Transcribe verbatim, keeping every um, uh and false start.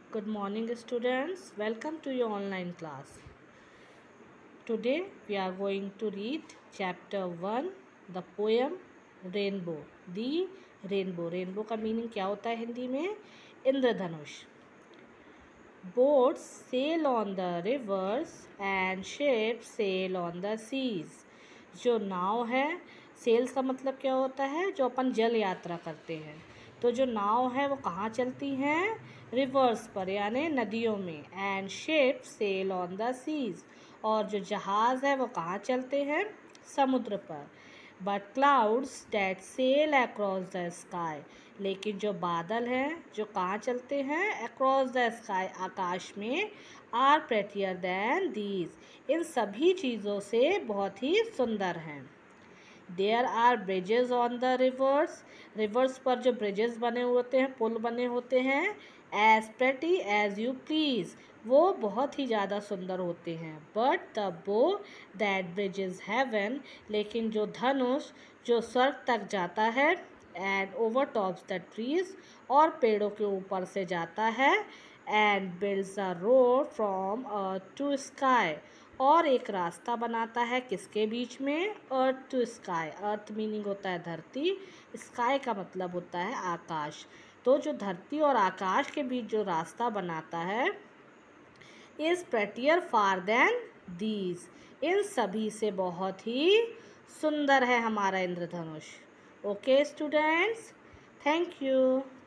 Good morning students, welcome to your online class. Today we are going to read chapter one, the poem Rainbow. The Rainbow. Rainbow का meaning क्या होता है हिंदी में? इंद्रधनुष. Boats sail on the rivers and ships sail on the seas. जो नाव है, sales का मतलब क्या होता है? जो अपन जल यात्रा करते हैं. तो जो नाव है वो कहाँ चलती हैं? रिवर्स पर यानी नदियों में. And ship sail on the seas. और जो जहाज़ है वो कहाँ चलते हैं? समुद्र पर. But clouds that sail across the sky. लेकिन जो बादल हैं जो कहाँ चलते हैं? अक्रॉस द स्काई, आकाश में. Are prettier than these. इन सभी चीज़ों से बहुत ही सुंदर हैं. There are bridges on the rivers. Rivers पर जो ब्रिजेस बने होते हैं, पुल बने होते हैं. As pretty as you please. वो बहुत ही ज़्यादा सुंदर होते हैं. But the bow that bridges heaven. लेकिन जो धनुष जो स्वर्ग तक जाता है. And over tops the trees. और पेड़ों के ऊपर से जाता है. And builds a road from earth to sky. और एक रास्ता बनाता है किसके बीच में? Earth to sky. Earth meaning होता है धरती, स्काई का मतलब होता है आकाश. तो जो धरती और आकाश के बीच जो रास्ता बनाता है is prettier far than these. इन सभी से बहुत ही सुंदर है हमारा इंद्रधनुष. Okay students, thank you.